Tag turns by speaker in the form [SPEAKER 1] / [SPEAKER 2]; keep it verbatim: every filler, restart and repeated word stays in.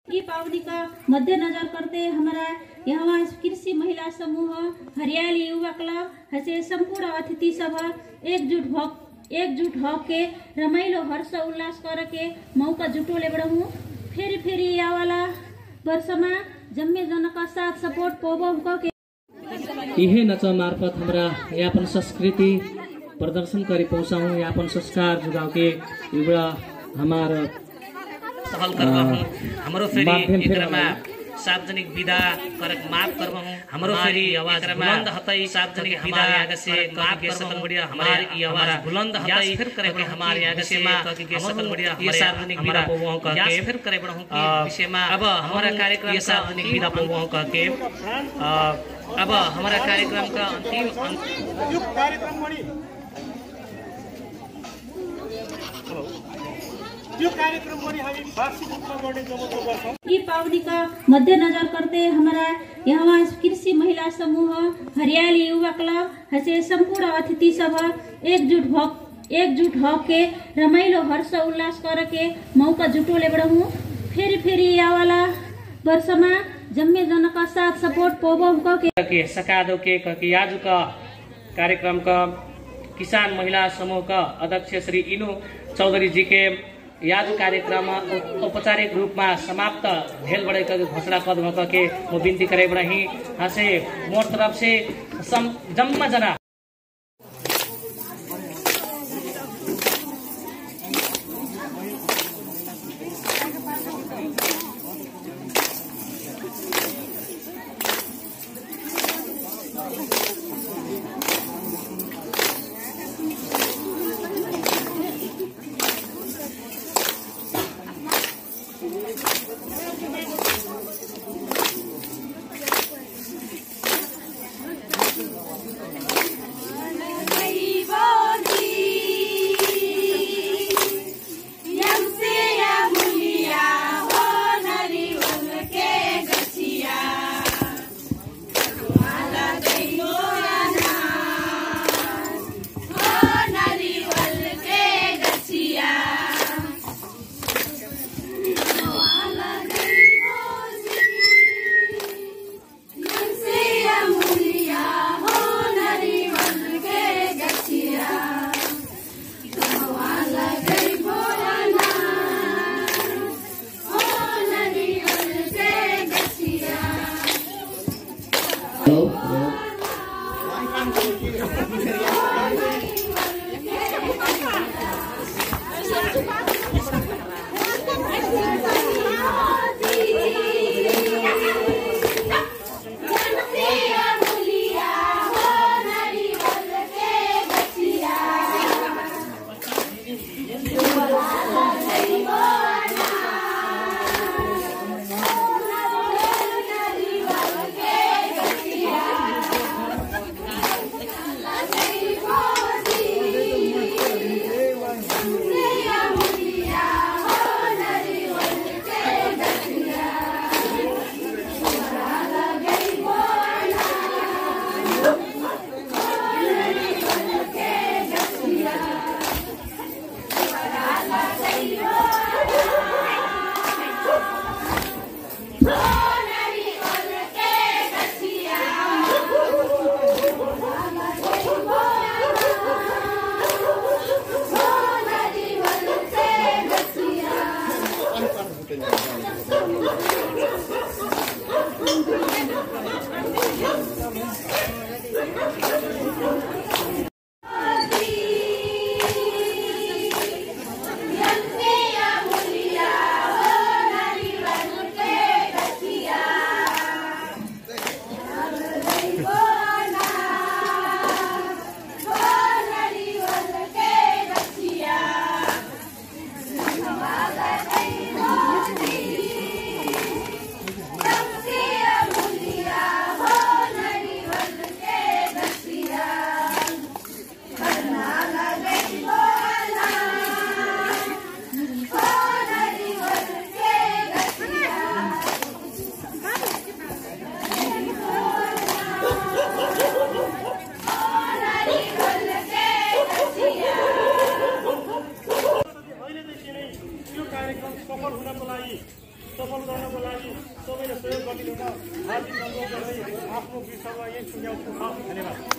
[SPEAKER 1] दीपावली का मद्देनजर करते हमारा यहाँ कृषि महिला समूह हरियाली युवा क्लब हसे संपूर्ण अतिथि सभा एकजुट हो एकजुट होके रमाइलो हर्ष उल्लास करके मौका जुटोले बढौँ फेरि फेरि यावाला वर्षमा जम्मे जनका साथ सपोर्ट पोबो के
[SPEAKER 2] यही नच मार्फत हमारा यापन संस्कृति प्रदर्शन करी पहुँचाऊँ यापन संस्कार जुगाव के युवा हमारा
[SPEAKER 3] पहल करबहु हाम्रो फेरि एकरमा सार्वजनिक विदा करक माफ करबहु हाम्रो फेरि आवाज बुलंद हतै सार्वजनिक विदा यागसे माफ करबहु बढ़िया हमारे ई आवाज बुलंद हतै फिर करे के हमारे यागसे मा के सकल बढ़िया ये सार्वजनिक विदा पोबहु कह के फिर करे बढहु के विषयमा अब हमारा कार्यक्रम ये सार्वजनिक विदा पोबहु कह के अब हमारा कार्यक्रम का अंतिम
[SPEAKER 4] यो कार्यक्रम मणि यो कार्यक्रम पनि हामी वार्षिक रूपमा गर्ने जमर्को गर्छौं।
[SPEAKER 1] दीपावली का मद्देनजर करते हमारा यहाँ कृषि महिला समूह हरियाली युवा क्लब हसे संपूर्ण अतिथि सभा एकजुट हो एकजुट होके रमाइलो हर्ष उल्लास करके मौका जुटोले बढौँ फेरि फेरि यावाला वर्षमा जम्मे जनका साथ सपोर्ट पोबो
[SPEAKER 2] के सकादो के कि आज का कार्यक्रम का किसान महिला समूह का अध्यक्ष श्री इनु चौधरी जी के याद कार्यक्रम औपचारिक रूप में समाप्त भेल बड़े घोषणा कर के म विनती करे बढही हसे मोर तरफ से जम्मा जना
[SPEAKER 4] गरिदिनु न हार्दिक अनुरोध गर्दै आफ्नो विषयमा यही सुझाउ धन्यवाद।